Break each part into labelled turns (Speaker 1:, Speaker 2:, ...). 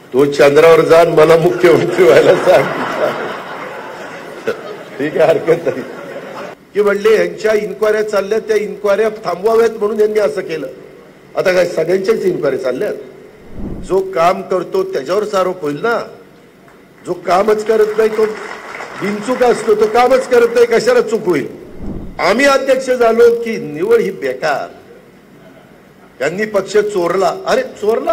Speaker 1: तो चंद्रावर जाण मला मुख्यमंत्री व्हायला सांग. ठीक आहे, हरकत नाही. की म्हणले यांच्या इन्क्वायऱ्या चालल्या, त्या इन्क्वायऱ्या थांबवाव्यात म्हणून यांनी असं केलं. आता काय सगळ्यांच्याच इन्क्वायरी चालल्यात? जो काम करतो त्याच्यावरच आरोप होईल ना. जो कामच करत नाही तो बिनचूक असतो, तो कामच करत नाही, कशाला चूक होईल? आम्ही अध्यक्ष झालो की निवड ही बेकार, यांनी पक्ष चोरला. अरे चोरला?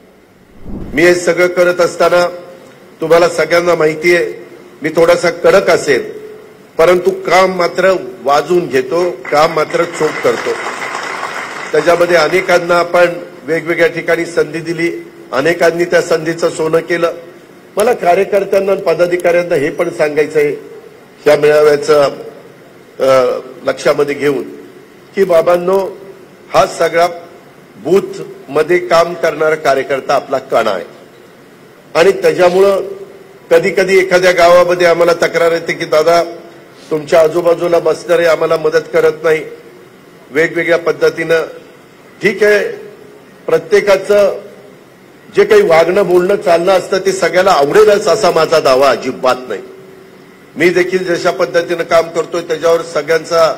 Speaker 1: मी हे सगळं करत असताना तुम्हाला सगळ्यांना माहिती आहे मी थोडासा कडक असेल, परंतु काम मात्र वाजून घेतो, काम मात्र चोख करतो. त्याच्यामध्ये अनेकांना आपण वेगवेगळ्या ठिकाणी संधी दिली, अनेकांनी त्या संधीचं सोनं केलं. मला कार्यकर्त्यांना आणि पदाधिकाऱ्यांना हे पण सांगायचं आहे या मेळाव्याचं लक्षामध्ये घेऊन की बाबांनो, हा सगळा बूथ मध्ये काम करणारा कार्यकर्ता आपला कणा आहे. आणि त्याच्यामुळं कधी कधी एखाद्या गावामध्ये आम्हाला तक्रार येते की दादा तुमच्या आजूबाजूला बसणारे आम्हाला मदत करत नाही, वेगवेगळ्या पद्धतीनं. ठीक आहे, प्रत्येकाचं जे काही वागणं बोलणं चालणं असतं ते सगळ्याला आवडेलच असा माझा दावा अजिबात नाही. मी देखील जशा पद्धतीनं काम करतोय त्याच्यावर सगळ्यांचा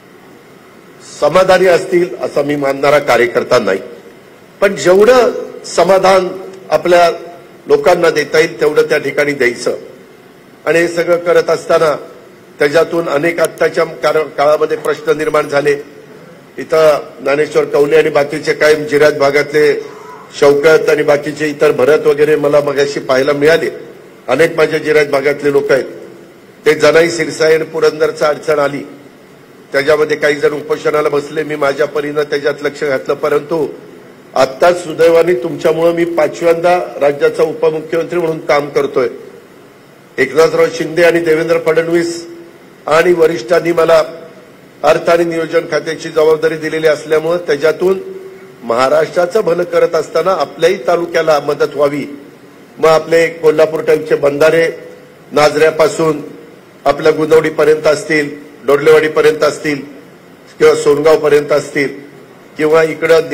Speaker 1: समाधानी असतील असं मी मानणारा कार्यकर्ता नाही. पण जेवढं समाधान आपल्या लोकांना देता येईल तेवढं त्या ठिकाणी द्यायचं. आणि हे सगळं करत असताना त्याच्यातून अनेक आत्ताच्या काळामध्ये प्रश्न निर्माण झाले. इथं ज्ञानेश्वर कौले आणि बाकीचे कायम जिरायत भागातले शौकत आणि बाकीचे इतर भरत वगैरे मला मगाशी पाहायला मिळाले. अनेक माझ्या जिरायत भागातले लोक आहेत. ते जनाई सिरसाई आणि पुरंदरचा अडचण आली, त्याच्यामध्ये काही जण उपोषणाला बसले. मी माझ्या परीनं त्याच्यात लक्ष घातलं, परंतु आत्ताच सुदैवाने तुमच्यामुळे मी 5व्यांदा राज्याचा उपमुख्यमंत्री म्हणून काम करतोय. एकनाथराव शिंदे आणि देवेंद्र फडणवीस आणि वरिष्ठांनी मला अर्थ आणि नियोजन खात्याची जबाबदारी दिलेली असल्यामुळे त्याच्यातून महाराष्ट्राचं भलं करत असताना आपल्याही तालुक्याला मदत व्हावी. मग आपले कोल्हापूर टाईपचे बंधारे नाझऱ्यापासून आपल्या गुंदवडीपर्यंत असतील, डोडलेवाडीपर्यंत असतील किंवा सोनगावपर्यंत असतील किंवा इकडं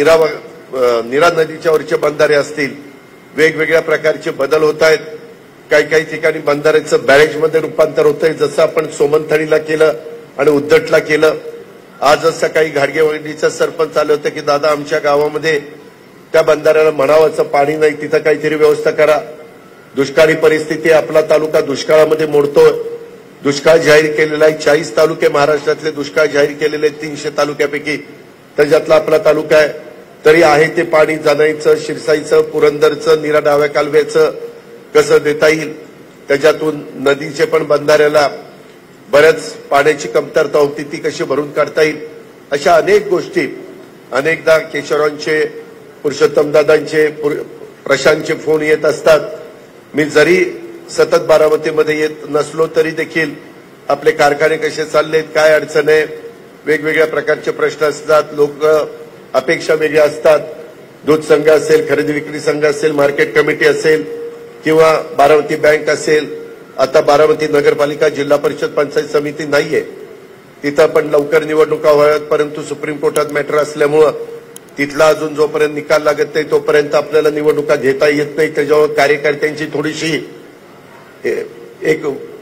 Speaker 1: निरा नदीच्या वरचे बंधारे असतील, वेगवेगळ्या प्रकारचे बदल होत आहेत. काही ठिकाणी बंधाऱ्याचं बॅरेजमध्ये रूपांतर होतंय, जसं आपण सोमनथळीला केलं आणि उद्दटला केलं. आजच सकाळी घाडगेवाडीचं सरपंच आले होते की दादा आमच्या गावामध्ये त्या बंधाऱ्याला म्हणावाचं पाणी नाही, तिथं काहीतरी व्यवस्था करा. दुष्काळी परिस्थिती, आपला तालुका दुष्काळामध्ये मोडतोय. दुष्काळ जाहीर केलेला आहे. 40 तालुके महाराष्ट्रातले दुष्काळ जाहीर केलेले 300 तालुक्यापैकी त्याच्यातला आपला तालुका आहे. तरी आहे ते पाणी जनाईचं, शिरसाईचं, पुरंदरचं, नीरा डाव्या कालव्याचं कसं देता येईल. त्याच्यातून नदीचे पण बंधाऱ्याला बऱ्याच पाण्याची कमतरता होती, ती कशी भरून काढता येईल. अशा अनेक गोष्टी अनेकदा केशवरावांचे, पुरुषोत्तमदादांचे, प्रशांतचे फोन येत असतात. मी जरी सतत बारामतीमध्ये येत नसलो तरी देखील आपले कारखाने कसे चाललेत, काय अडचण आहे, वेगवेगळ्या प्रकारचे प्रश्न असतात. लोक अपेक्षा वेगळ्या असतात. दूध संघ असेल, खरेदी विक्री संघ असेल, मार्केट कमिटी असेल किंवा बारामती बँक असेल. आता बारामती नगरपालिका, जिल्हा परिषद, पंचायत समिती नाहीये, तिथं पण लवकर निवडणुका व्हाव्यात, परंतु सुप्रीम कोर्टात मॅटर असल्यामुळं तिथला अजून जोपर्यंत निकाल लागत नाही तोपर्यंत आपल्याला निवडणुका घेता येत नाही. त्याच्यावर कार्यकर्त्यांची थोडीशी एक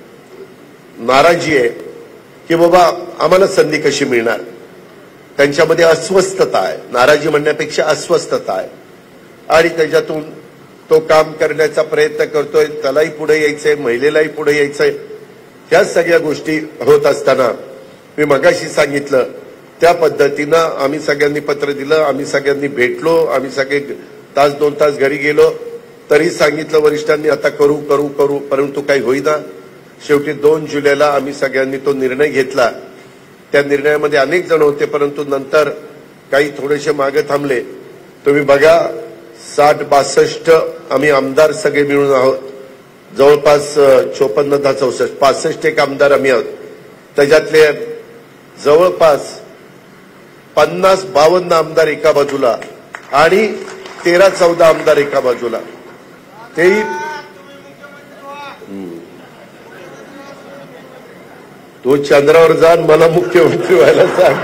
Speaker 1: नाराजी आहे की बाबा आम्हाला संधी कशी मिळणार. त्यांच्यामध्ये अस्वस्थता आहे, नाराजी म्हणण्यापेक्षा अस्वस्थता आहे. आणि त्याच्यातून तो काम करण्याचा प्रयत्न करतोय. त्यालाही पुढे यायचंय, महिलेलाही पुढे यायचंय. ह्या सगळ्या गोष्टी होत असताना मी मगाशी सांगितलं त्या पद्धतीनं आम्ही सगळ्यांनी पत्र दिलं, आम्ही सगळ्यांनी भेटलो, आम्ही सगळे तास 2 तास घरी गेलो. तरी सांगितलं वरिष्ठांनी आता करू करू करू, परंतु काही होईना. शेवटी 2 जुलैला आम्ही सगळ्यांनी तो निर्णय घेतला. त्या निर्णयामध्ये अनेक जण होते, परंतु नंतर काही थोडेसे मागे थांबले. तुम्ही बघा 60-62 आम्ही आमदार सगळे मिळून आहोत. जवळपास 54-65 एक आमदार आम्ही आहोत. त्याच्यातले जवळपास 50-52 आमदार एका बाजूला आणि 13-14 आमदार एका बाजूला. तेही तो चंद्रावर जाण मला मुख्यमंत्री व्हायला सांग.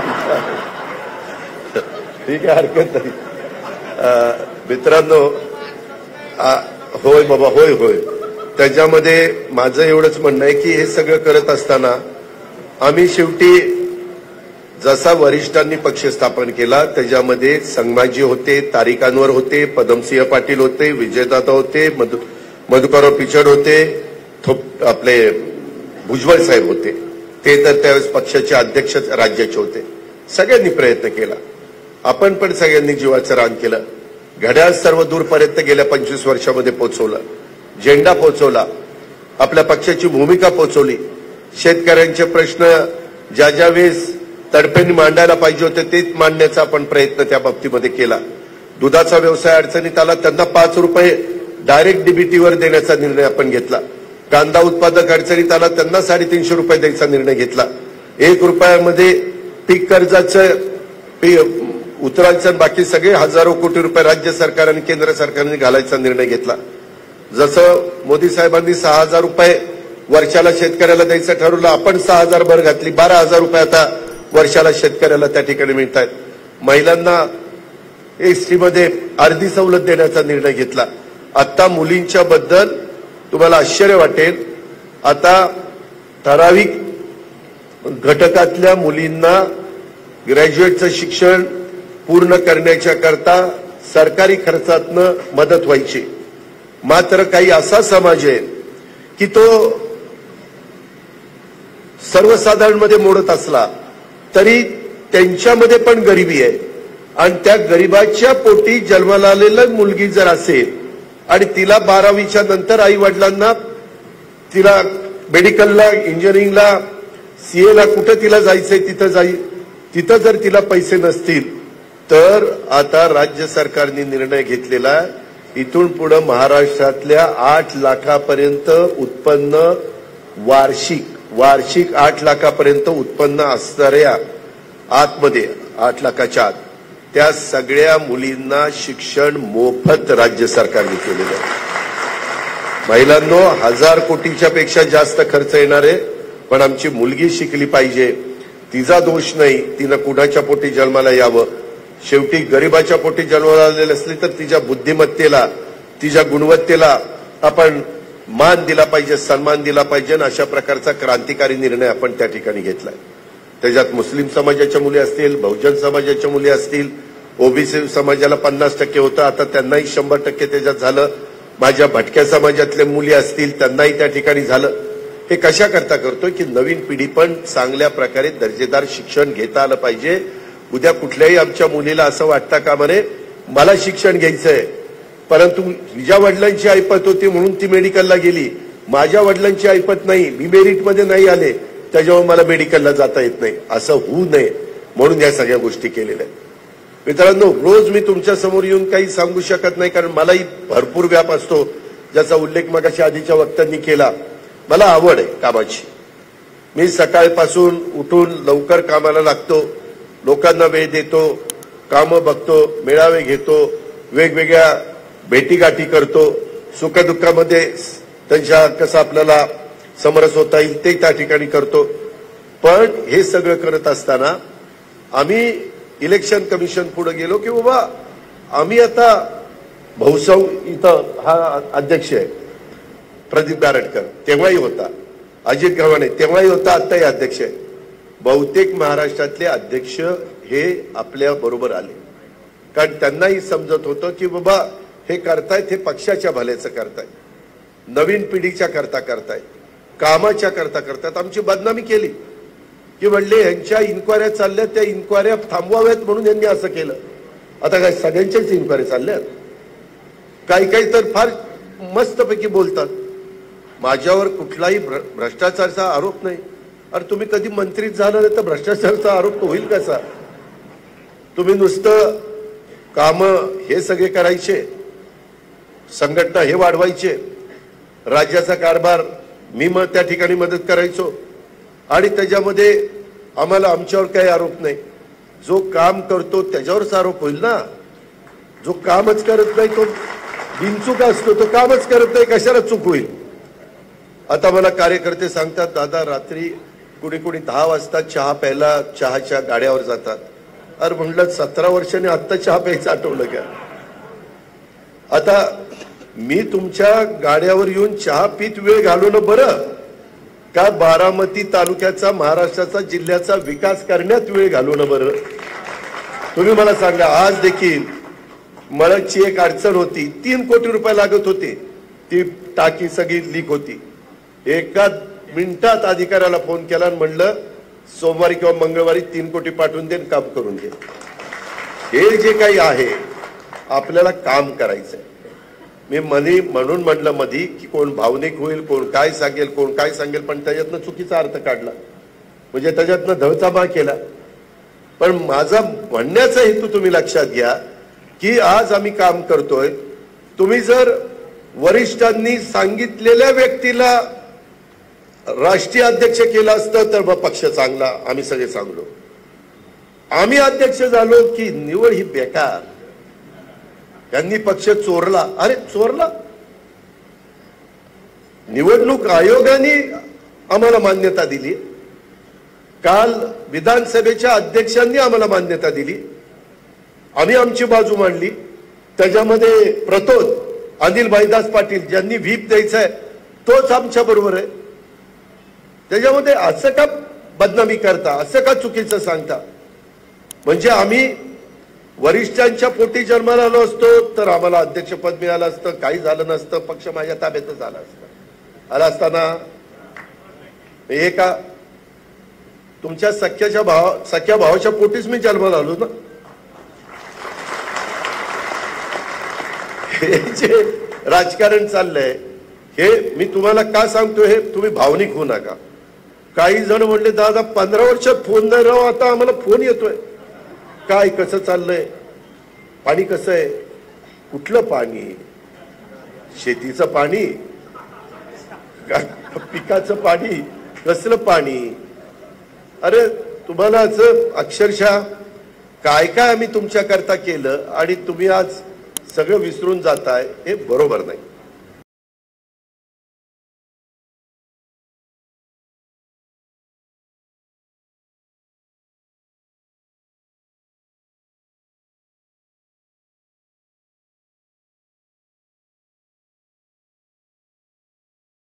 Speaker 1: ठीक आहे, हरकत नाही. मित्रांनो होय बाबा, होय होय. त्याच्यामध्ये माझं एवढंच म्हणणं आहे की हे सगळं करत असताना आम्ही शेवटी जसा वरिष्ठांनी पक्ष स्थापन केला त्याच्यामध्ये संगमाजी होते, तारिक अनवर होते, पदमसिंह पाटील होते, विजयदादा होते, मधुकरराव पिचड होते, आपले भुजबळ साहेब होते. ते तर त्यावेळेस पक्षाचे अध्यक्ष राज्याचे होते. सगळ्यांनी प्रयत्न केला. आपण पण सगळ्यांनी जीवाचं रान केलं. घड्याळ सर्व दूरपर्यंत गेल्या 25 वर्षामध्ये पोहोचवलं. झेंडा पोहोचवला. आपल्या पक्षाची भूमिका पोहोचवली. शेतकऱ्यांचे प्रश्न ज्या वेळेस तडफेने मांडायला पाहिजे होते तेच मांडण्याचा आपण प्रयत्न त्या बाबतीमध्ये केला. दुधाचा व्यवसाय अडचणीत आला, त्यांना 5 रुपये डायरेक्ट डीबीटीवर देण्याचा निर्णय आपण घेतला. कांदा उत्पादक अडचणीत आला, त्यांना 350 रुपये द्यायचा निर्णय घेतला. 1 रुपयामध्ये पीक कर्जाचं उतरांचं बाकी सगळे हजारो कोटी रुपये राज्य सरकार आणि केंद्र सरकारने घालायचा निर्णय घेतला. जसं मोदी साहेबांनी 6,000 रुपये वर्षाला शेतकऱ्याला द्यायचं ठरवलं, आपण 6,000 भर घातली. 12,000 रुपये आता वर्षाला शेतकऱ्याला त्या ठिकाणी मिळत आहेत. महिलांना एसटी मध्ये अर्धी सवलत देण्याचा निर्णय घेतला. आता मुलींच्या बद्दल तुम्हाला आश्चर्य वाटेल, आता ठराविक घटकातल्या मुलींना ग्रॅज्युएटचं शिक्षण पूर्ण करण्याच्या करता सरकारी खर्चातनं मदत व्हायची. मात्र काही असा समाज आहे की तो सर्वसाधारणमध्ये मोडत असला तरी त्यांच्यामध्ये पण गरिबी आहे. आणि त्या गरिबाच्या पोटी जन्माला आलेली मुलगी जर असेल आणि तिला 12वीच्या नंतर आई वडिलांना तिला मेडिकलला, इंजिनिअरिंगला, सीएला कुठं तिला जायचंय तिथं जर तिला पैसे नसतील तर आता राज्य सरकारने निर्णय घेतलेला इथून पुढे महाराष्ट्रातल्या 8 लाखापर्यंत उत्पन्न वार्षिक 8 लाखापर्यंत उत्पन्न असणाऱ्या आतमध्ये 8 लाखाच्या आत त्या सगळ्या मुलींना शिक्षण मोफत राज्य सरकारने केलेलं आहे. महिलांनो, 1000 कोटीच्या पेक्षा जास्त खर्च येणार आहे, पण आमची मुलगी शिकली पाहिजे. तिचा दोष नाही, तिनं कुणाच्या पोटी जन्माला यावं. शेवटी गरिबाच्या पोटी जन्माला आलेली असली तर तिच्या बुद्धिमत्तेला, तिच्या गुणवत्तेला आपण मान दिला पाहिजे, सन्मान दिला पाहिजे. अशा प्रकारचा क्रांतिकारी निर्णय आपण त्या ठिकाणी घेतलाय. त्याच्यात मुस्लिम समाजाच्या मुली असतील, बहुजन समाजाच्या मुली असतील, ओबीसी समाजाला 50% होतं, आता त्यांनाही 100% त्याच्यात झालं. माझ्या भटक्या समाजातल्या मुली असतील त्यांनाही त्या ठिकाणी झालं. हे कशा करता करतोय की नवीन पिढी पण चांगल्या प्रकारे दर्जेदार शिक्षण घेता आलं पाहिजे. उद्या कुठल्याही आमच्या मुलीला असं वाटतं का म्हणे मला शिक्षण घ्यायचंय परंतु तिच्या वडिलांची ऐपत होती म्हणून ती मेडिकलला गेली, माझ्या वडिलांची ऐपत नाही, मी मेरिटमध्ये नाही आले त्याच्यामुळे मला मेडिकलला जाता येत नाही, असं होऊ नये म्हणून या सगळ्या गोष्टी केलेल्या आहेत. मित्रांनो, रोज मी तुमच्या समोर येऊन काही सांगू शकत नाही कारण मलाही भरपूर व्याप असतो, ज्याचा उल्लेख मगाशी आधीच्या वक्त्यांनी केला. मला आवड आहे कामाची. मी सकाळपासून उठून लवकर कामाला लागतो, लोकांना वेळ देतो, कामं बघतो, मेळावे घेतो, वेगवेगळ्या भेटीगाठी करतो, सुखदुःखामध्ये त्यांच्या कसं आपल्याला समरस होता येईल ते त्या ठिकाणी करतो. पण हे सगळं करत असताना आम्ही इलेक्शन कमिशन पुढे गेलो की बाबा आम्ही आता भाऊसाहेब इथं हा अध्यक्ष आहे, प्रदीप बारटकर तेव्हाही होता, अजित गव्हाणे तेव्हाही होता, आताही अध्यक्ष आहे. बहुतेक महाराष्ट्रातले अध्यक्ष हे आपल्या बरोबर आले कारण त्यांनाही समजत होतं की बाबा हे करतायत हे पक्षाच्या भल्याचं करतायत, नवीन पिढीच्या करता करतायत, कामाच्या करता करतायत. आमची बदनामी केली की म्हणले यांच्या इन्क्वायऱ्या चालल्या, त्या इन्क्वायऱ्या थांबवाव्यात म्हणून यांनी असं केलं. आता काय सगळ्यांच्याच इन्क्वायरी चालल्यात? काही तर फार मस्तपैकी बोलतात. माझ्यावर कुठलाही भ्रष्टाचाराचा आरोप नाही. अरे तुम्ही कधी मंत्री झाला नाही तर भ्रष्टाचाराचा आरोप होईल कसा? तुम्ही नुसतं काम हे सगळे करायचे, संघटना हे वाढवायचे, राज्याचा कारभार मी त्या ठिकाणी मदत करायचो आणि त्याच्यामध्ये आम्हाला आमच्यावर काही आरोप नाही. जो काम करतो त्याच्यावरच आरोप होईल ना. जो कामच करत नाही तो बिनचूक असतो, तो कामच करत नाही कशाला चूक होईल? आता मला कार्यकर्ते सांगतात दादा रात्री कुणी 10 वाजता चहा प्यायला चहाच्या गाड्यावर जातात. अरे म्हणलं 17 वर्षांनी आत्ता चहा प्यायचं आठवलं का? आता मी तुमच्या गाड्यावर येऊन चहा पीत वेळ घालवणं बरं का बारामती तालुक्याचा महाराष्ट्राचा जिल्ह्याचा विकास करण्यात वेळ घालवणं बरं? तुम्ही मला सांगा. आज देखील मळकची एक अडचण होती, 3 कोटी रुपये लागत होते, ती टाकी सगळी लीक होती. एका मिनिटात अधिकाऱ्याला फोन केला आणि म्हणलं सोमवारी किंवा मंगळवारी 3 कोटी पाठवून दे, काम करून दे. हे जे काही आहे आपल्याला काम करायचंय. मी म्हणून म्हटलं मधी की कोण भावनिक होईल, कोण काय सांगेल, कोण काय सांगेल, पण त्याच्यातनं चुकीचा अर्थ काढला, म्हणजे त्याच्यातनं धळचाबा केला. पण माझा म्हणण्याचा हेतू तुम्ही लक्षात घ्या की आज आम्ही काम करतोय. तुम्ही जर वरिष्ठांनी सांगितलेल्या व्यक्तीला राष्ट्रीय अध्यक्ष केलं असतं तर मग पक्ष चांगला, आम्ही सगळे चांगलो. आम्ही अध्यक्ष झालो की निवड ही बेकार, त्यांनी पक्ष चोरला. अरे चोरला? निवडणूक आयोगाने आम्हाला मान्यता दिली, काल विधानसभेच्या अध्यक्षांनी आम्हाला मान्यता दिली, आम्ही आमची बाजू मांडली. त्याच्यामध्ये प्रतोद अनिल भाईदास पाटील ज्यांनी व्हीप द्यायचाय तोच आमच्या बरोबर आहे. त्याच्यामध्ये असं का बदनामी करता, असं का चुकीचं सांगता? म्हणजे आम्ही वरिष्ठांच्या पोटी जन्माला आलो असतो तर आम्हाला अध्यक्षपद मिळालं असतं, काही झालं नसतं, पक्ष माझ्या ताब्यातच आला असता. आला असताना हे का तुमच्या सख्या भावाच्या पोटीच मी जन्माला आलो ना. हे जे राजकारण चाललंय हे मी तुम्हाला का सांगतो, हे तुम्ही भावनिक होऊ नका. काही जण म्हणले दादा 15 वर्षात फोन नाही राव, आता आम्हाला फोन येतोय. काय कसं चाललंय, पाणी कसं आहे, कुठलं पाणी, शेतीचं पाणी का पिकाचं पाणी, कसलं पाणी? अरे तुम्हाला असं अक्षरशः काय काय आम्ही तुमच्या करता केलं आणि तुम्ही आज सगळं विसरून जाताय, हे बरोबर नाही.